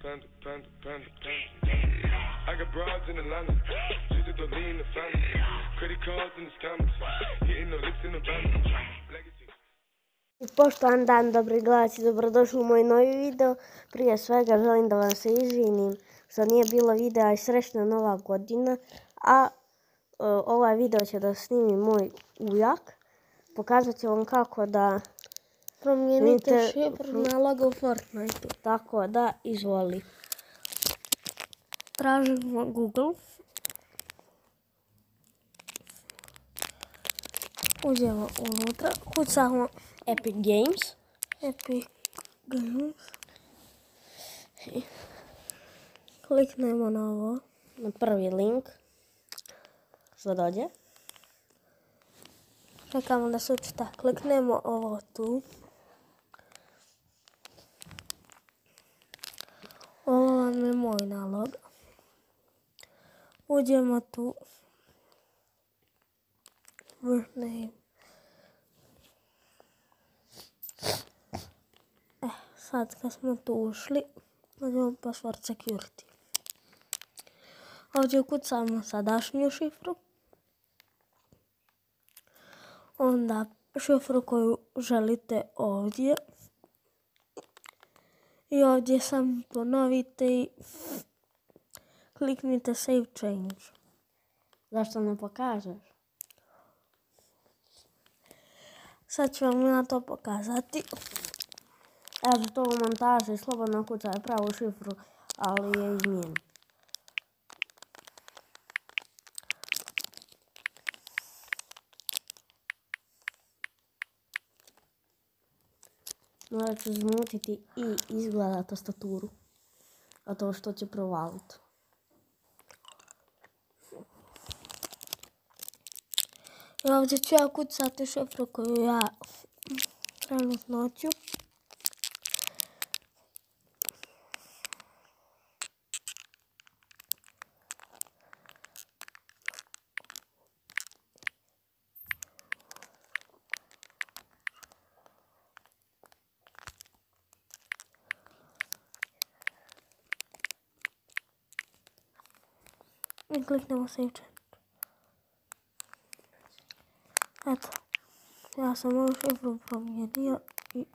panda, panda, panda, panda. I got broads in Atlanta, just to lean the family. Credit cards in the scammers, hitting the licks in the van. Poštovan dan, dobri gledalci, dobrodošli u moj novi video. Prije svega želim da vam se izvinim što nije bilo videa i srećna nova godina. A ovaj video će da snimi moj ujak. Pokazat ću vam kako da promijenite šifru naloga u Fortniteu. Tako da, izvoli. Tražimo Google. Uđemo unutra, kucamo Epic Games. Kliknemo na ovo. Na prvi link. Što dođe. Čekamo da se učita. Kliknemo ovo tu. Ovo vam je moj nalog. Uđemo tu. Name. Sad kad smo tu ušli, nađemo password security. Ovdje ukucamo sadašnju šifru. Onda šifru koju želite ovdje. I ovdje sam ponovite i kliknite save change. Zašto ne pokažeš? Sad ću vam na to pokazati. Evo to u montaži, slobodno kucaj pravu šifru, ali je izmijen. Morat ću zmutiti i izgleda tastaturu, a to što će provaliti. I ovdje ću ja kucati šifru koju ja trenutno ću. I kliknemo save change. Eto, ja sam ovu šifru promijenio i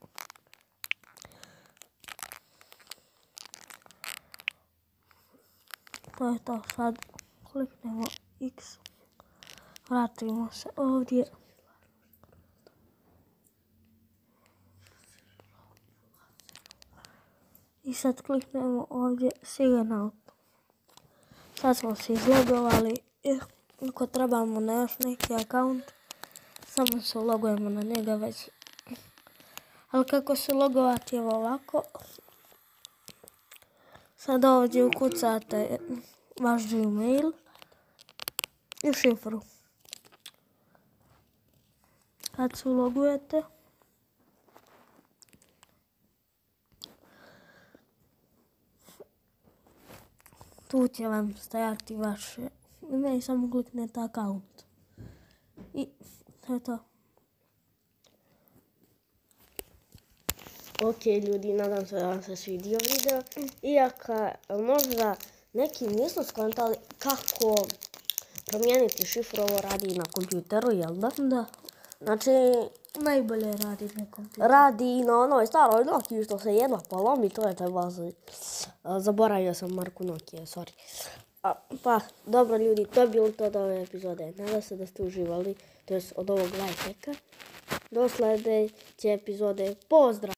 to je to. Sad kliknemo X, vratimo se ovdje. I sad kliknemo ovdje sign out. Sad smo se izlogovali i ako trebamo na još neki account, samo se logujemo na njega već. Ali kako se logovati je ovako. Sad ovdje ukucate vaš Gmail i šifru. Kad se ulogujete, tu će vam stajati vaše ime i samo kliknete account. I to je to. Ok ljudi, nadam se da vam se svidio video. Iako možda neki nisu skontali kako promijeniti šifru, ovo radi na kompjuteru, jel da? Da. Znači, najbolje radi na kompjuteru. Radi i na onoj staroj Nokiji što se jedva polomi, to je taj bazi. Zaboravio sam marku Nokije, sorry. Pa, dobro ljudi, to je bilo to od ove epizode. Nadam se da ste uživali, to je od ovog lifehacka. Do sljedeće epizode, pozdrav!